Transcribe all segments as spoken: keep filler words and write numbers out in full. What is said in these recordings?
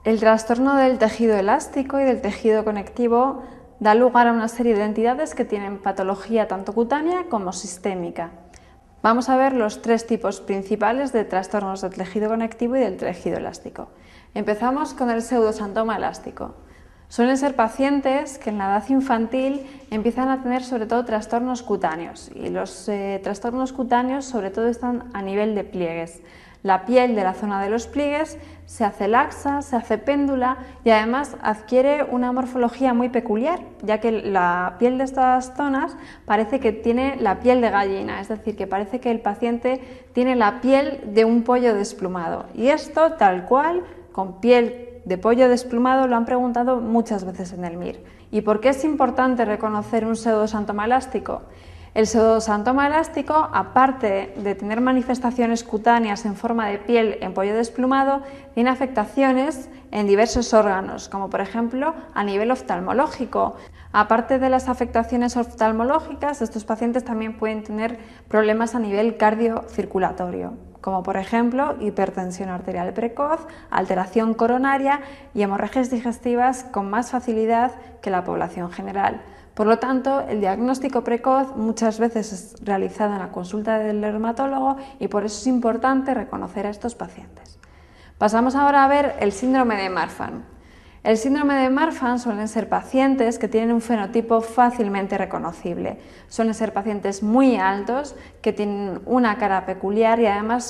El trastorno del tejido elástico y del tejido conectivo da lugar a una serie de entidades que tienen patología tanto cutánea como sistémica. Vamos a ver los tres tipos principales de trastornos del tejido conectivo y del tejido elástico. Empezamos con el pseudosantoma elástico. Suelen ser pacientes que en la edad infantil empiezan a tener sobre todo trastornos cutáneos, y los eh, trastornos cutáneos sobre todo están a nivel de pliegues. La piel de la zona de los pliegues se hace laxa, se hace péndula y además adquiere una morfología muy peculiar, ya que la piel de estas zonas parece que tiene la piel de gallina, es decir, que parece que el paciente tiene la piel de un pollo desplumado. Y esto, tal cual, con piel de pollo desplumado, lo han preguntado muchas veces en el M I R. ¿Y por qué es importante reconocer un pseudosantoma elástico? El pseudosantoma elástico, aparte de tener manifestaciones cutáneas en forma de piel en pollo desplumado, tiene afectaciones en diversos órganos, como por ejemplo a nivel oftalmológico. Aparte de las afectaciones oftalmológicas, estos pacientes también pueden tener problemas a nivel cardiocirculatorio, como por ejemplo hipertensión arterial precoz, alteración coronaria y hemorragias digestivas con más facilidad que la población general. Por lo tanto, el diagnóstico precoz muchas veces es realizado en la consulta del dermatólogo y por eso es importante reconocer a estos pacientes. Pasamos ahora a ver el síndrome de Marfan. El síndrome de Marfan suelen ser pacientes que tienen un fenotipo fácilmente reconocible. Suelen ser pacientes muy altos, que tienen una cara peculiar y además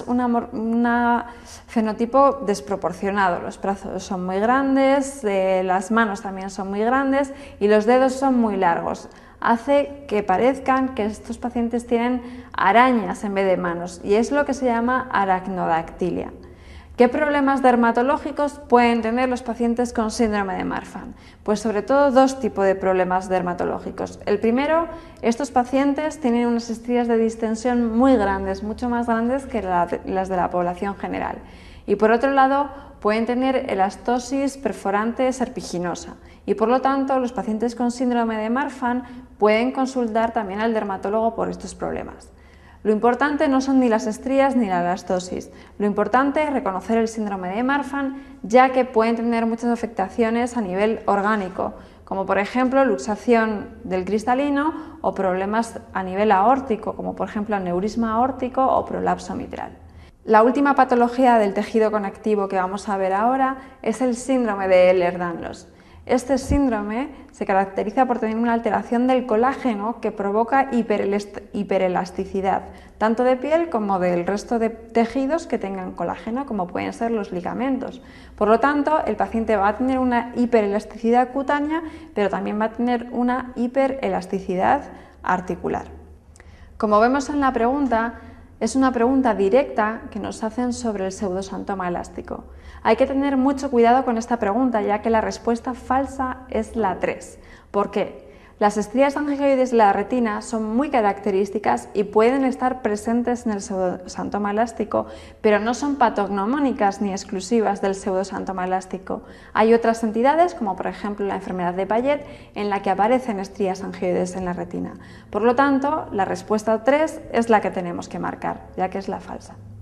un fenotipo desproporcionado. Los brazos son muy grandes, eh, las manos también son muy grandes y los dedos son muy largos. Hace que parezcan que estos pacientes tienen arañas en vez de manos y es lo que se llama aracnodactilia. ¿Qué problemas dermatológicos pueden tener los pacientes con síndrome de Marfan? Pues sobre todo dos tipos de problemas dermatológicos. El primero, estos pacientes tienen unas estrías de distensión muy grandes, mucho más grandes que las de la población general. Y por otro lado, pueden tener elastosis perforante serpiginosa y por lo tanto los pacientes con síndrome de Marfan pueden consultar también al dermatólogo por estos problemas. Lo importante no son ni las estrías ni la elastosis, lo importante es reconocer el síndrome de Marfan, ya que pueden tener muchas afectaciones a nivel orgánico, como por ejemplo luxación del cristalino o problemas a nivel aórtico, como por ejemplo aneurisma aórtico o prolapso mitral. La última patología del tejido conectivo que vamos a ver ahora es el síndrome de Ehlers-Danlos. Este síndrome se caracteriza por tener una alteración del colágeno que provoca hiperelasticidad, tanto de piel como del resto de tejidos que tengan colágeno, como pueden ser los ligamentos. Por lo tanto, el paciente va a tener una hiperelasticidad cutánea, pero también va a tener una hiperelasticidad articular. Como vemos en la pregunta, es una pregunta directa que nos hacen sobre el pseudosantoma elástico. Hay que tener mucho cuidado con esta pregunta, ya que la respuesta falsa es la tres. ¿Por qué? Las estrías angioides de la retina son muy características y pueden estar presentes en el pseudosantoma elástico, pero no son patognomónicas ni exclusivas del pseudosantoma elástico. Hay otras entidades, como por ejemplo la enfermedad de Payet, en la que aparecen estrías angioides en la retina. Por lo tanto, la respuesta tres es la que tenemos que marcar, ya que es la falsa.